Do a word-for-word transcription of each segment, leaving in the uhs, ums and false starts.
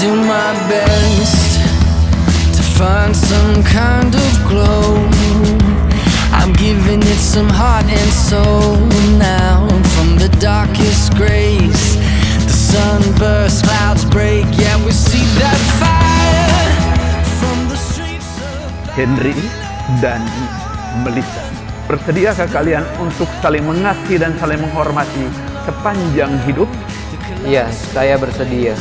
do my best to find some kind of glow. I'm giving it some heart and soul now. From the darkest grays, the sunburst, clouds break. Yeah, we see that fire from the streets of Hendry dan Melissa, bersediakah kalian untuk saling mengasihi dan saling menghormati sepanjang hidup? Iya, saya bersedia.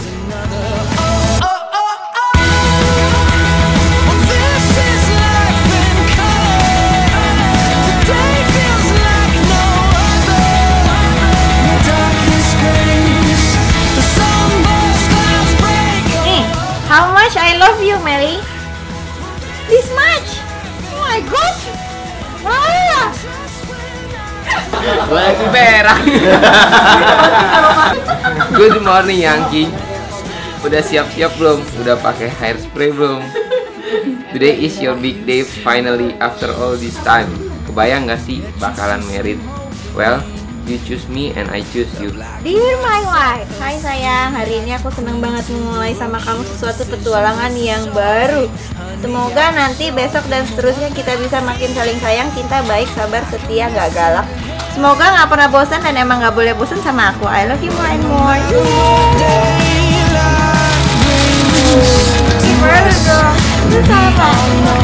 How much I love you, Mary? This much? Oh my gosh! Wah! Lagi merah. Good morning, Yangki. Udah siap-siap belum? Udah pakai hairspray belum? Today is your big day finally after all this time. Kebayang gak sih bakalan married? Well, you choose me and I choose you. Dear my wife, hai sayang, hari ini aku seneng banget memulai sama kamu sesuatu petualangan yang baru. Semoga nanti besok dan seterusnya kita bisa makin saling sayang, cinta, baik, sabar, setia, gak galak. Semoga gak pernah bosan dan emang gak boleh bosan sama aku. I love you more and more. Gimana dong? Itu salah.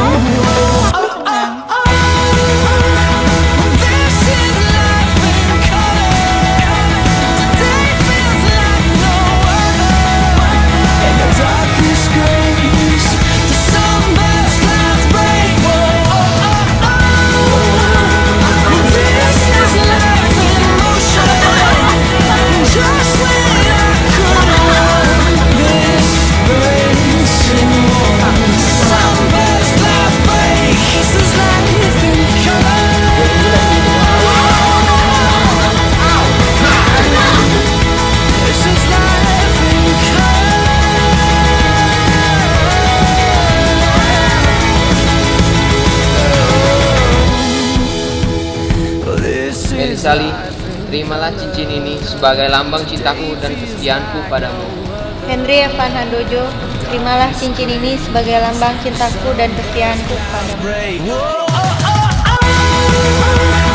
Sally, terimalah cincin ini sebagai lambang cintaku dan kesetiaanku padamu. Hendry Evan Handojo, terimalah cincin ini sebagai lambang cintaku dan kesetiaanku padamu.